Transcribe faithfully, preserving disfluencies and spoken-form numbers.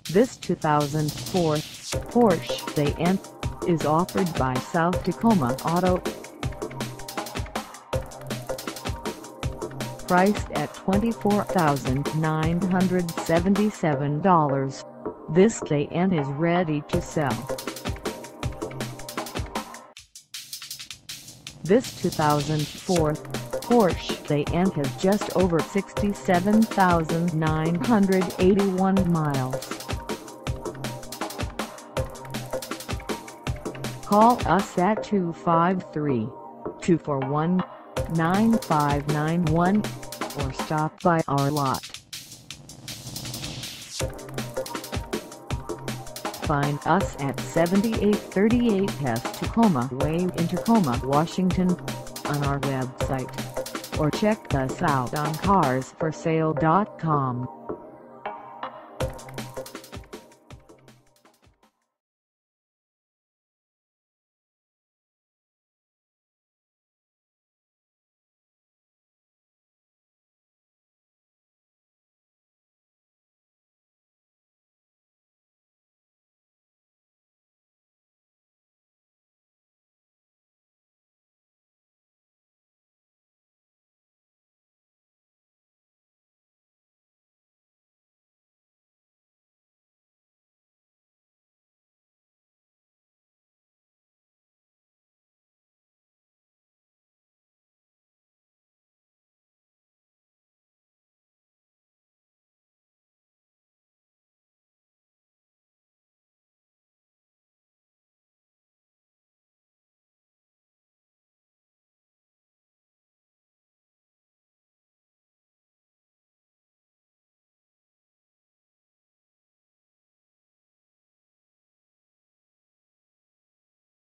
This two thousand four Porsche Cayenne is offered by South Tacoma Auto. Priced at twenty-four thousand nine hundred seventy-seven dollars, this Cayenne is ready to sell. This two thousand four Porsche Cayenne has just over sixty-seven thousand nine hundred eighty-one miles. Call us at two five three, two four one, nine five nine one or stop by our lot. Find us at seventy-eight thirty-eight Tacoma Way in Tacoma, Washington, on our website, or check us out on cars for sale dot com.